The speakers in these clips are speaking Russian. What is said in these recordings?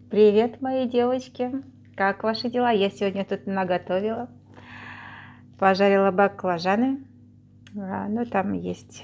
Привет, мои девочки! Как ваши дела? Я сегодня тут наготовила. Пожарила баклажаны. Ну, там есть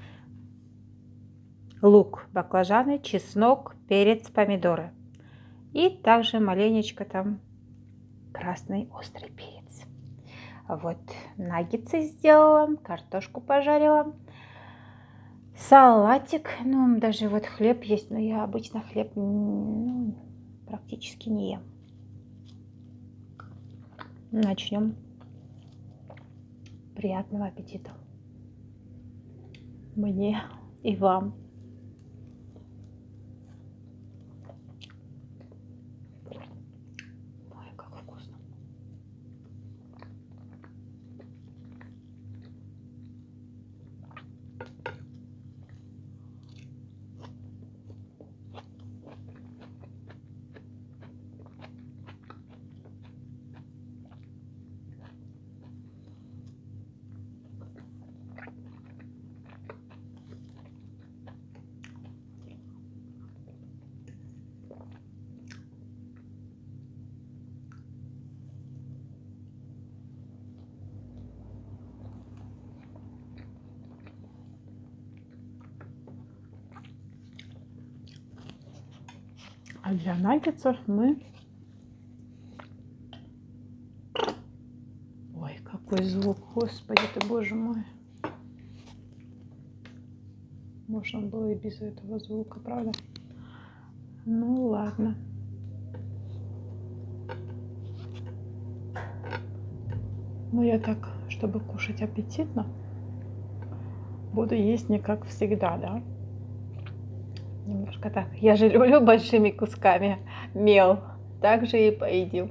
лук, баклажаны, чеснок, перец, помидоры. И также маленечко там красный острый перец. Вот наггетсы сделала, картошку пожарила. Салатик, ну, даже вот хлеб есть, но я обычно хлеб практически не ем. Начнем. Приятного аппетита мне и вам. Ой, как вкусно. А для наггетсов мы... Ой, какой звук, господи ты, боже мой. Можно было и без этого звука, правда? Ну ладно. Но я так, чтобы кушать аппетитно, буду есть не как всегда, да? Немножко так. Я же люблю большими кусками мел. Так же и поедим.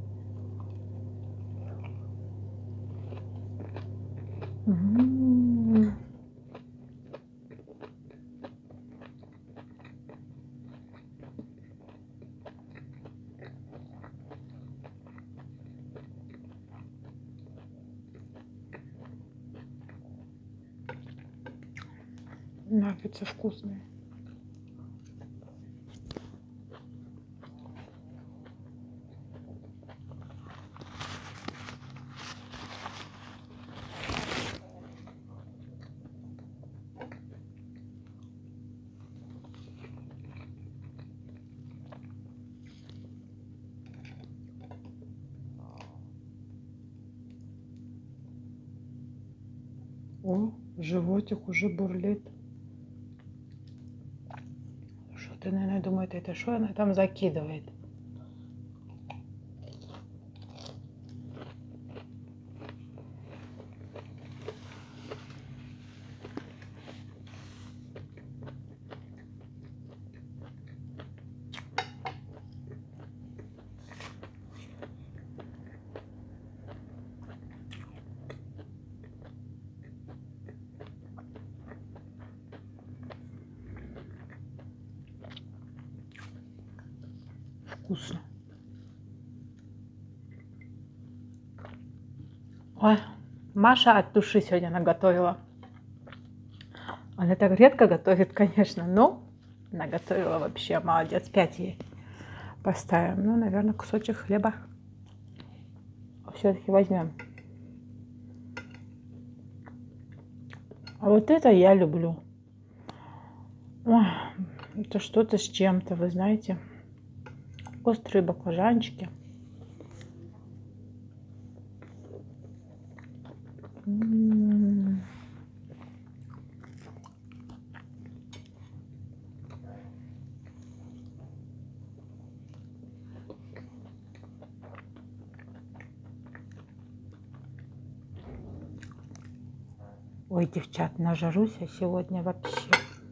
Наггетсы вкусные. О, животик уже бурлит. Что ты, наверное, думаешь, это что она там закидывает? Вкусно. Ой, Маша от души сегодня наготовила. Она так редко готовит, конечно, но наготовила вообще. Молодец, 5 ей поставим. Ну, наверное, кусочек хлеба все-таки возьмем. А вот это я люблю. Ой, это что-то с чем-то, вы знаете. Острые баклажанчики. Ой, девчат, нажрусь я сегодня вообще.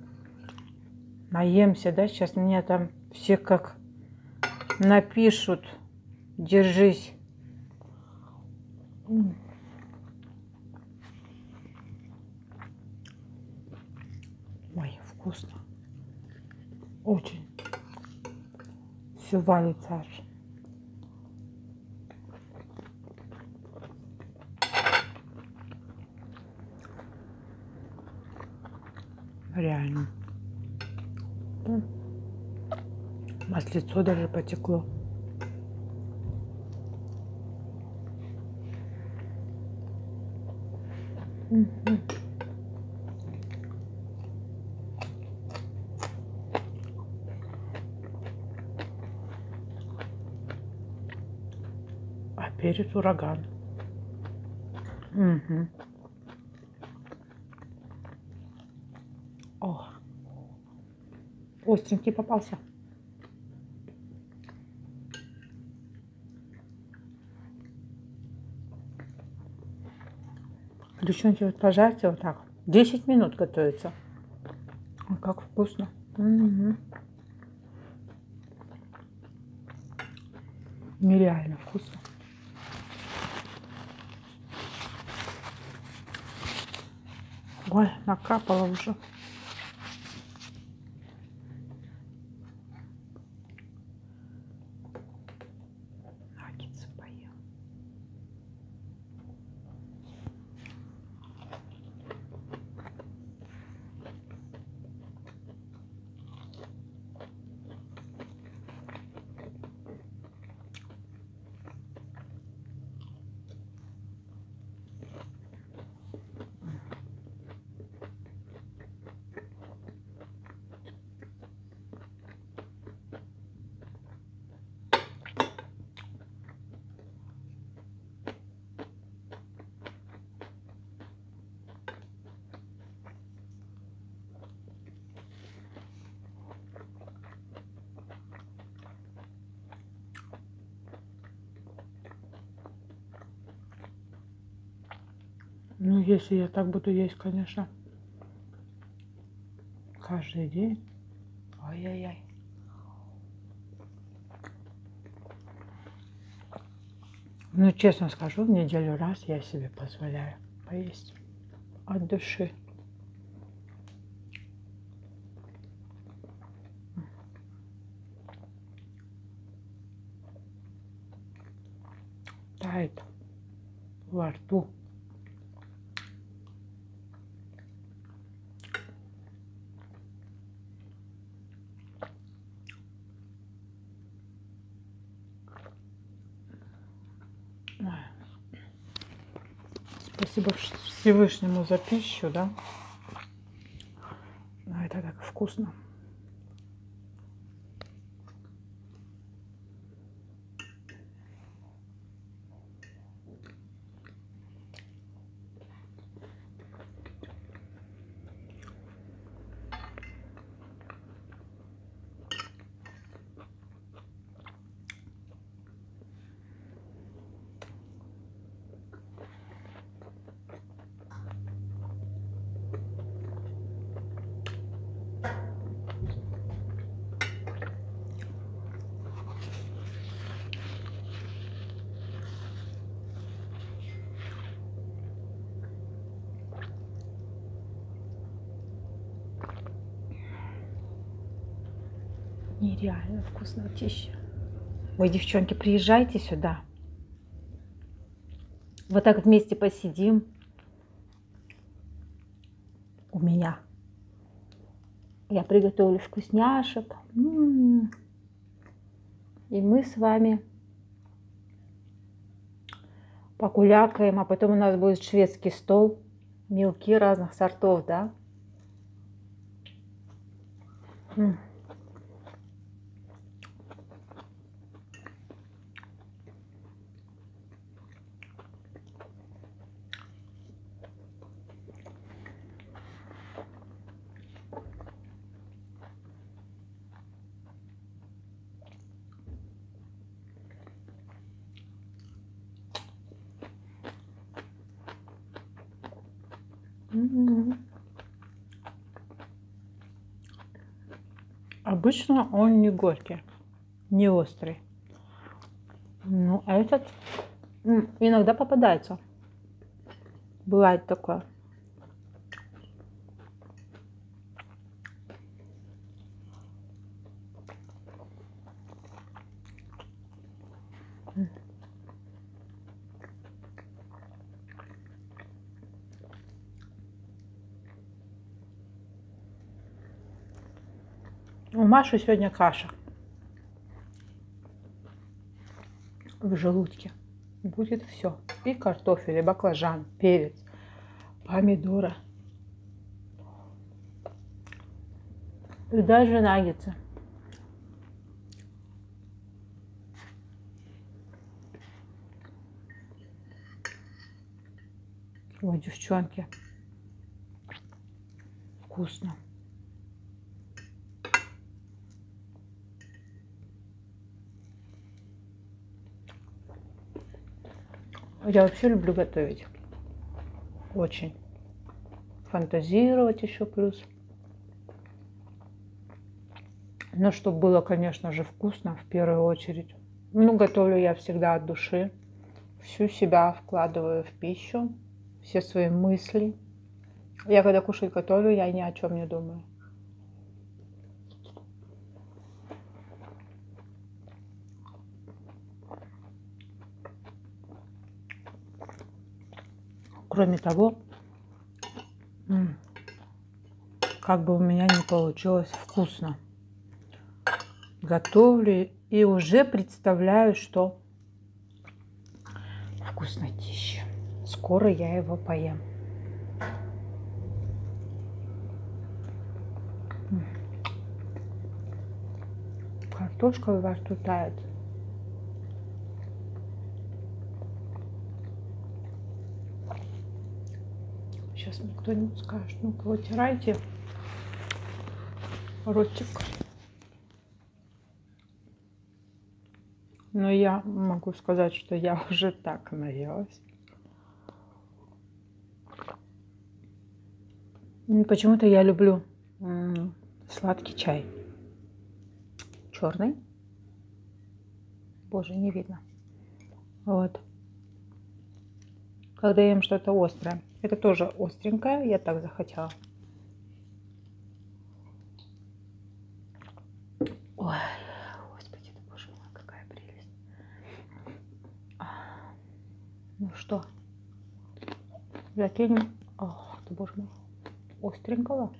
Наемся, да? Сейчас мне там все как напишут. Держись. Ой, вкусно. Очень. Все валится аж. Реально. Маслицо даже потекло. А перец ураган. О, остренький попался. Девчонки, вот пожарьте вот так. 10 минут готовится. Ой, как вкусно. Нереально вкусно. Ой, накапало уже. Наггетсы поем. Ну, если я так буду есть, конечно, каждый день. Ой-ой-ой. Ну, честно скажу, в неделю раз я себе позволяю поесть от души. Тает во рту. Спасибо Всевышнему за пищу, да? Но это так вкусно. Нереально вкусная пища. Ой, девчонки, приезжайте сюда. Вот так вместе посидим. У меня. Я приготовлю вкусняшек. И мы с вами покулякаем. А потом у нас будет шведский стол. Мелки разных сортов, да? Обычно он не горький, не острый. Ну, а этот иногда попадается. Бывает такое. У Маши сегодня каша. в желудке. Будет все. И картофель, и баклажан, перец, помидоры. И даже наггетсы. Ой, девчонки. Вкусно. Я вообще люблю готовить. Очень. Фантазировать еще плюс. Но чтобы было, конечно же, вкусно в первую очередь. Ну, готовлю я всегда от души. Всю себя вкладываю в пищу. Все свои мысли. Я когда кушать готовлю, я ни о чем не думаю. Кроме того, как бы у меня не получилось вкусно. Готовлю и уже представляю, что вкуснотища. Скоро я его поем. Картошка во рту тает. Сейчас мне кто-нибудь скажет, ну-ка вытирайте ротик. Но я могу сказать, что я уже так наелась. Почему-то я люблю сладкий чай. Черный. Боже, не видно. Вот. Когда ем что-то острое. Это тоже остренькое, я так захотела. Ой, господи, да боже мой, какая прелесть. Ну что, закинем. Ох, ты боже мой, остренького.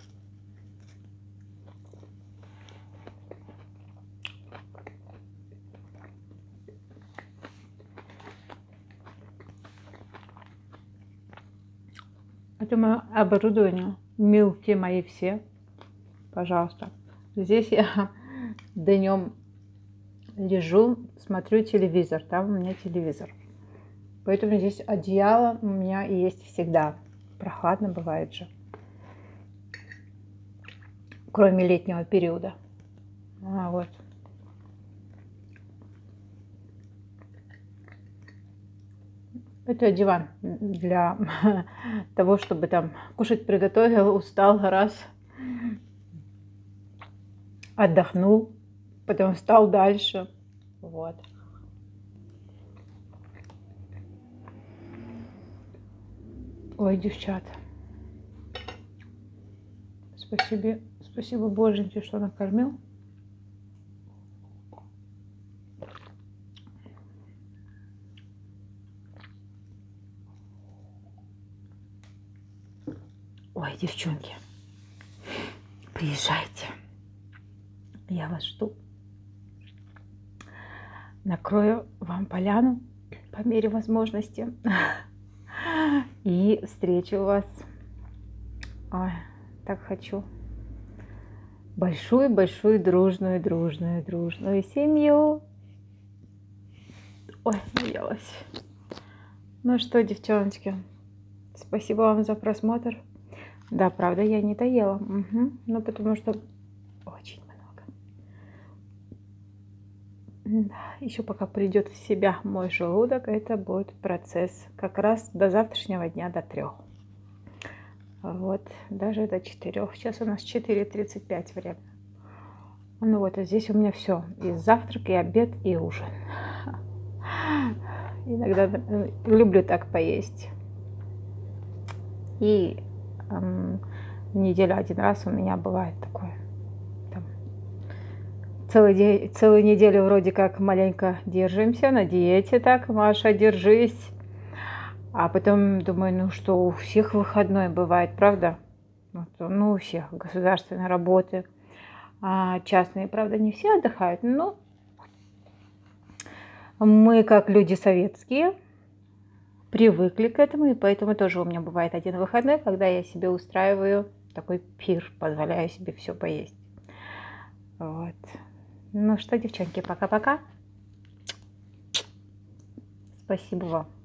Это мое оборудование. Милки мои все. Пожалуйста. Здесь я днем лежу, смотрю телевизор. Там у меня телевизор. Поэтому здесь одеяло у меня есть всегда. Прохладно бывает же. Кроме летнего периода. Вот. Это диван для того, чтобы там кушать приготовил, устал раз, отдохнул, потом встал дальше. Вот. Ой, девчат. Спасибо Боженьке, что накормил. Ой, девчонки, приезжайте. Я вас жду. Накрою вам поляну по мере возможности. И встречу вас. Ой, так хочу. Большую-большую дружную семью. Ой, наелась. Ну что, девчоночки, спасибо вам за просмотр. Да, правда, я не доела. Угу. Ну, потому что очень много. Да, еще пока придет в себя мой желудок, это будет процесс как раз до завтрашнего дня, до 3. Вот, даже до 4. Сейчас у нас 4:35 время. Ну вот, а здесь у меня все. И завтрак, и обед, и ужин. Иногда люблю так поесть. И в неделю один раз у меня бывает такое. Там, целую неделю вроде как маленько держимся на диете, так, Маша, держись. А потом думаю, ну что, у всех выходной бывает, правда? Вот, ну, у всех государственные работы. А частные, правда, не все отдыхают, но Мы, как люди советские, привыкли к этому, и поэтому тоже у меня бывает один выходной, когда я себе устраиваю такой пир, позволяю себе все поесть. Вот. Ну что, девчонки, пока-пока. Спасибо вам.